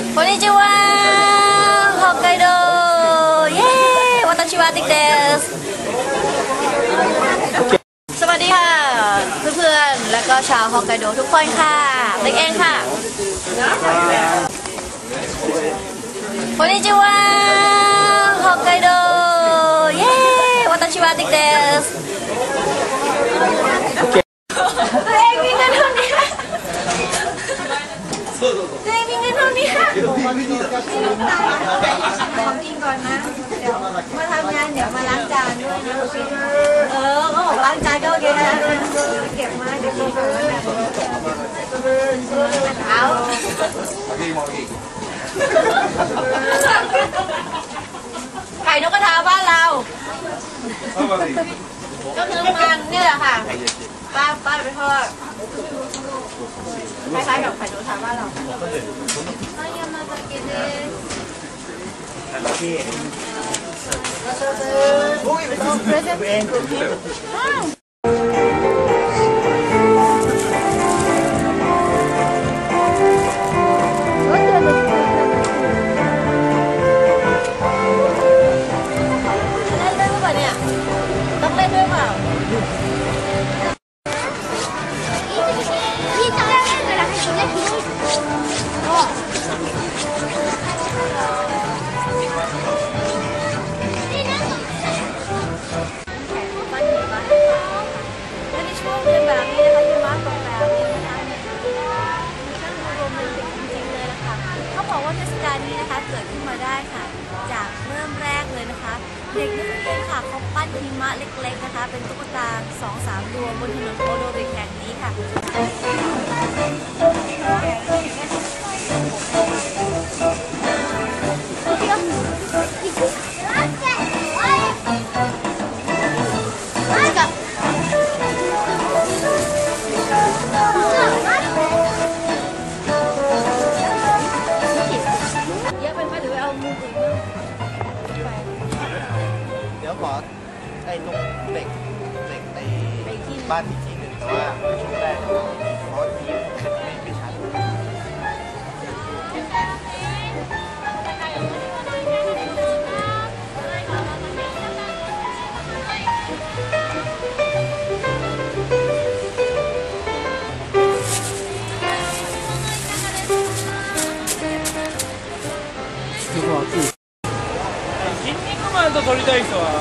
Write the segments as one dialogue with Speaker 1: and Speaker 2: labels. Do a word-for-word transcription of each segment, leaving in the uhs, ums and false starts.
Speaker 1: こんにちは北海道イエーイ私はติ๊กですสวัสดีค่ะเพื่อนๆและก็ชาวฮอกไกโดทุกคนค่ะติ๊กเองค่ะこんにちは北海道イエーイ私はติ๊กですตัวเองมีเงินเท่านี้ตัวเองมีเงินเท่านี้ของกินก่อนนะเดี๋ยวมาทำงานเดี๋ยวมาล้างจานด้วยนะเออเขาบอกล้างจานก็โอเคนะเก็บมาเดี๋ยวกินก่อนนะเท้าไก่นกกระทาบ้านเราก็คือมันนี่แหละค่ะป้าป้าไปทอดคล้ายๆกับไข่นกกระทาบ้านเราเทศกาลนี้นะคะเกิดขึ้นมาได้ค่ะจากเริ่มแรกเลยนะคะเด็กนักเรียนค่ะเขาปั้นหิมะเล็กๆนะคะเป็นตุ๊กตา สองถึงสาม ดวงบนถนนโอโดริแห่งนี้ค่ะ
Speaker 2: เดี๋ยวขอไอ้ตรงเหล็กเหล็กในบ้านอีกทีหนึ่งแต่ว่าช่วงแรกเพราะทีไม่ไม่ชัด
Speaker 3: 筋肉マンと撮りたい人は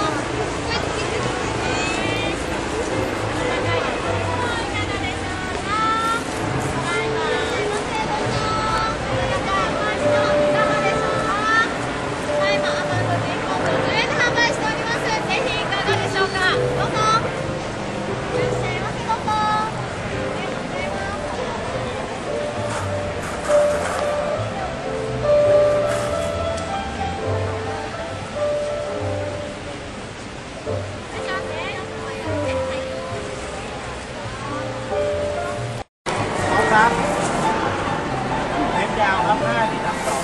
Speaker 3: ครับเล็บยาวครับห้าสี่สามสอง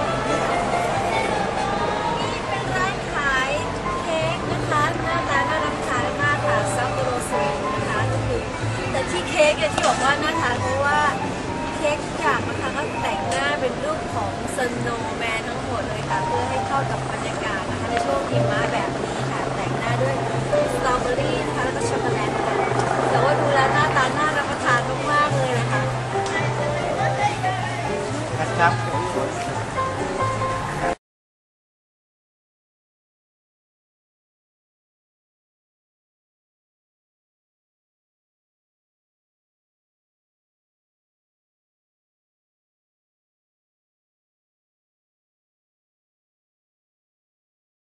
Speaker 1: นี่เป็นร้านขายเค้กนะคะหน้าตาน่ารับทานมากค่ะซัปโปโรซูนะคะก็คือแต่ที่เค้กเนี่ยที่บอกว่าน่าทานเพราะว่าเค้กทุกอย่างนะคะก็แต่งหน้าเป็นรูปของสโนว์แมนทั้งหมดเลยค่ะเพื่อให้เข้ากับบรรยากาศนะคะในช่วงหิมะแบบนี้ค่ะแต่งหน้าด้วยสตรอเบอรี่นะคะแล้วก็ช็อกโกแลตค่ะแต่ว่าดูแลหน้าตาน่ารับประทานมากๆเลยนะคะ
Speaker 2: ครับ